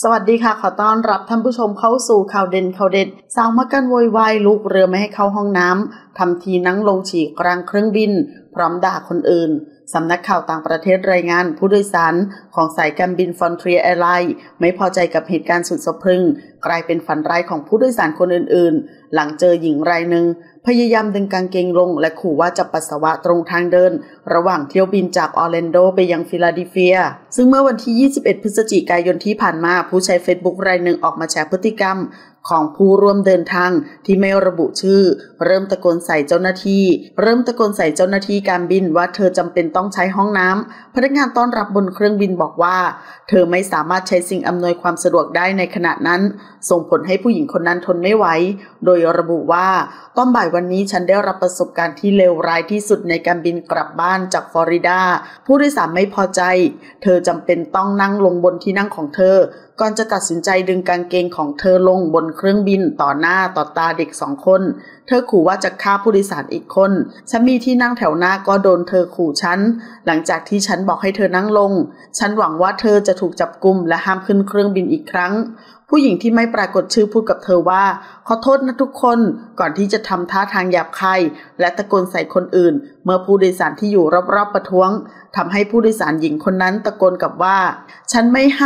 สวัสดีค่ะขอต้อนรับท่านผู้ชมเข้าสู่ข่าวเด่นข่าวเด็ดสาวมักกันโวยวายลูกเรือไม่ให้เข้าห้องน้ำทำทีนั่งลงฉี่กลางเครื่องบินพร้อมด่าคนอื่นสำนักข่าวต่างประเทศรายงานผู้โดยสารของสายการบินฟรอนเทียร์แอร์ไลน์ไม่พอใจกับเหตุการณ์สุดสะพรึงกลายเป็นฝันร้ายของผู้โดยสารคนอื่นๆหลังเจอหญิงรายหนึ่งพยายามดึงกางเกงลงและขู่ว่าจะปัสสาวะตรงทางเดินระหว่างเที่ยวบินจากออร์แลนโดไปยังฟิลาเดลเฟียซึ่งเมื่อวันที่ 21 พฤศจิกายนที่ผ่านมาผู้ใช้ Facebook รายหนึ่งออกมาแชร์พฤติกรรมของผู้ร่วมเดินทางที่ไม่ระบุชื่อเริ่มตะโกนใส่เจ้าหน้าที่การบินว่าเธอจำเป็นต้องใช้ห้องน้ำพนักงานต้อนรับบนเครื่องบินบอกว่าเธอไม่สามารถใช้สิ่งอำนวยความสะดวกได้ในขณะนั้นส่งผลให้ผู้หญิงคนนั้นทนไม่ไหวโดยระบุว่าตอนบ่ายวันนี้ฉันได้รับประสบการณ์ที่เลวร้ายที่สุดในการบินกลับบ้านจากฟลอริดาผู้โดยสารไม่พอใจเธอจำเป็นต้องนั่งลงบนที่นั่งของเธอก่อนจะตัดสินใจดึงกางเกงของเธอลงบนเครื่องบินต่อหน้าต่อตาเด็ก2 คนเธอขู่ว่าจะฆ่าผู้โดยสารอีกคนฉันมีที่นั่งแถวหน้าก็โดนเธอขู่ฉันหลังจากที่ฉันบอกให้เธอนั่งลงฉันหวังว่าเธอจะถูกจับกุมและห้ามขึ้นเครื่องบินอีกครั้งผู้หญิงที่ไม่ปรากฏชื่อพูดกับเธอว่าขอโทษนะทุกคนก่อนที่จะทำท่าทางหยาบคายและตะโกนใส่คนอื่นเมื่อผู้โดยสารที่อยู่รอบๆประท้วงทำให้ผู้โดยสารหญิงคนนั้นตะโกนกลับว่าฉันไม่ให้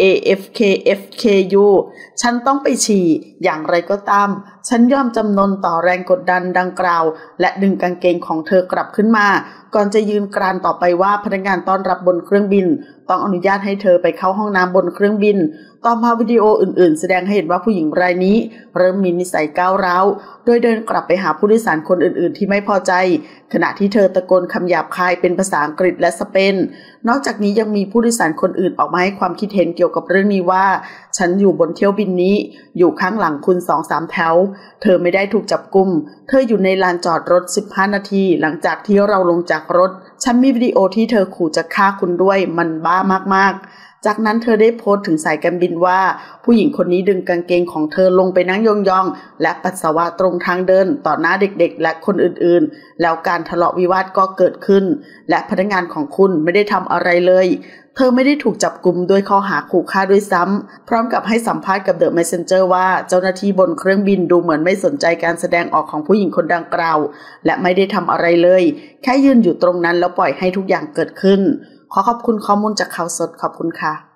AFKFKU ฉันต้องไปฉี่อย่างไรก็ตามฉันยอมจำนนต่อแรงกดดันดังกล่าวและดึงกางเกงของเธอกลับขึ้นมาก่อนจะยืนกรานต่อไปว่าพนักงานต้อนรับบนเครื่องบินต้องอนุญาตให้เธอไปเข้าห้องน้ำบนเครื่องบินต่อมาวิดีโออื่นๆแสดงให้เห็นว่าผู้หญิงรายนี้เริ่มมีนิสัยก้าวร้าวโดยเดินกลับไปหาผู้โดยสารคนอื่นๆที่ไม่พอใจขณะที่เธอตะโกนคำหยาบคายเป็นภาษาอังกฤษและสเปนนอกจากนี้ยังมีผู้โดยสารคนอื่นออกมาให้ความคิดเห็นเกี่ยวกับเรื่องนี้ว่าฉันอยู่บนเที่ยวบินนี้อยู่ข้างหลังคุณ 2-3 แถวเธอไม่ได้ถูกจับกุมเธออยู่ในลานจอดรถ15 นาทีหลังจากที่เราลงจากรถฉันมีวิดีโอที่เธอขู่จะฆ่าคุณด้วยมันบ้ามากๆจากนั้นเธอได้โพสต์ถึงสายการบินว่าผู้หญิงคนนี้ดึงกางเกงของเธอลงไปนั่งยองๆและปัสสาวะตรงทางเดินต่อหน้าเด็กๆและคนอื่นๆแล้วการทะเลาะวิวาทก็เกิดขึ้นและพนักงานของคุณไม่ได้ทำอะไรเลยเธอไม่ได้ถูกจับกุมด้วยข้อหาขู่ฆ่าด้วยซ้ำพร้อมกับให้สัมภาษณ์กับ The Messenger ว่าเจ้าหน้าที่บนเครื่องบินดูเหมือนไม่สนใจการแสดงออกของผู้หญิงคนดังกล่าวและไม่ได้ทำอะไรเลยแค่ยืนอยู่ตรงนั้นแล้วปล่อยให้ทุกอย่างเกิดขึ้นขอขอบคุณข้อมูลจากข่าวสดขอบคุณค่ะ